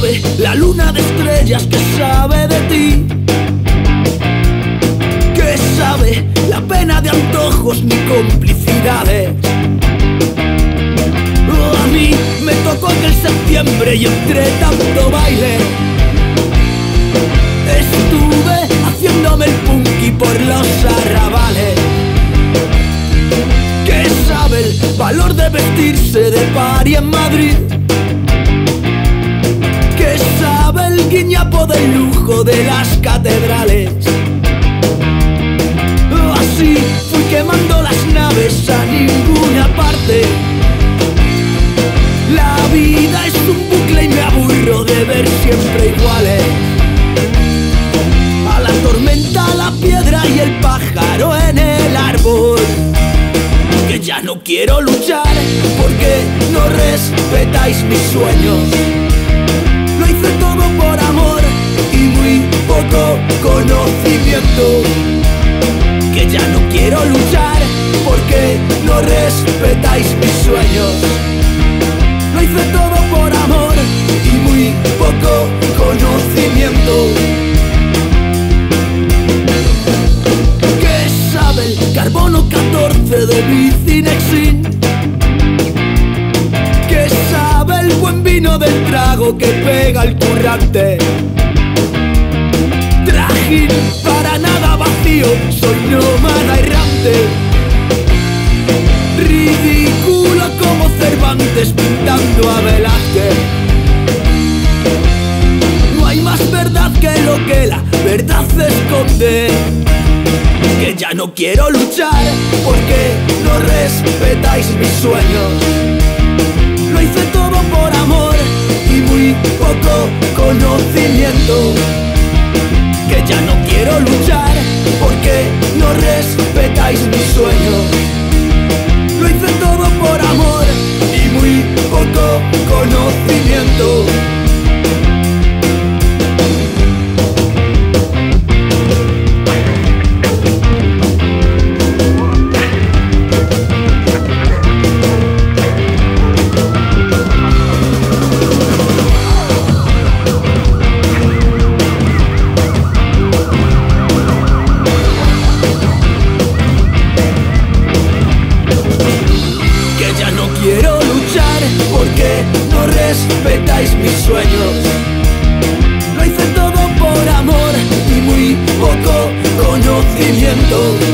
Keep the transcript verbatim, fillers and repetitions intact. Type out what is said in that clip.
sabe la luna de estrellas? ¿Qué sabe de ti? ¿Qué sabe la pena de antojos ni complicidades? A mí me tocó aquel septiembre y entre tanto baile estuve haciéndome el punky por los arrabales. ¿Qué sabe el valor de vestirse de party en Madrid? ¿Qué sabe el guiñapo del lujo de las catedrales? Así fui quemando las naves a ninguna parte. La vida es un bucle y me aburro de ver siempre iguales. A la tormenta, la piedra y el pájaro en el árbol. Que ya no quiero luchar porque no respetáis mis sueños. Lo hice todo por amor y muy poco conocimiento. Que ya no quiero luchar porque no respetáis mis sueños. Lo hice todo por amor y muy poco conocimiento. ¿Qué sabe el carbono catorce de Bicinexin? ¿Qué sabe el buen vino del trago que pega el currante? Trajín para nada vacío, soy nómada errante. Ridículo como Cervantes pintando a Velázquez. No hay más verdad que lo que la verdad esconde. Que ya no quiero luchar porque no respetáis mis sueños. Lo hice todo por amor y muy poco conocimiento. Que ya no quiero luchar porque no respetáis mis sueños. Lo hice todo por amor y muy poco conocimiento. Quiero luchar porque no respetáis mis sueños. Lo hice todo por amor y muy poco conocimiento.